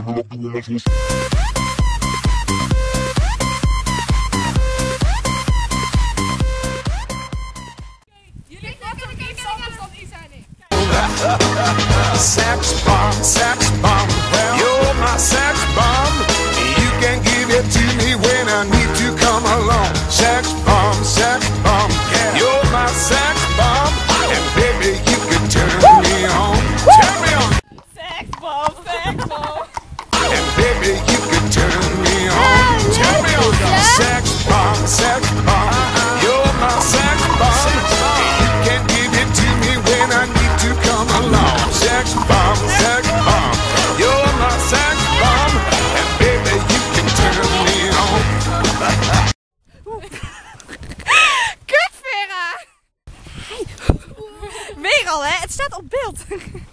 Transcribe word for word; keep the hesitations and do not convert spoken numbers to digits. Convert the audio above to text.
Jullie vatten iets anders dan Isa en ik. Sex bomb, sex bomb, you're my sex bomb. You can give it to me when I need to come along. Sex bomb, sex bomb, you're my sex bomb. And baby, you can turn me on. Turn me on. Sex bomb, sex bomb. And baby, you can turn me on. Turn me on. Sex bomb, sex bomb, you're my sex bomb. You can give it to me when I need to come along. Sex bomb, sex bomb, you're my sex bomb. And baby, you can turn me on. Kut, Vera! Weer al, hè? Het staat op beeld.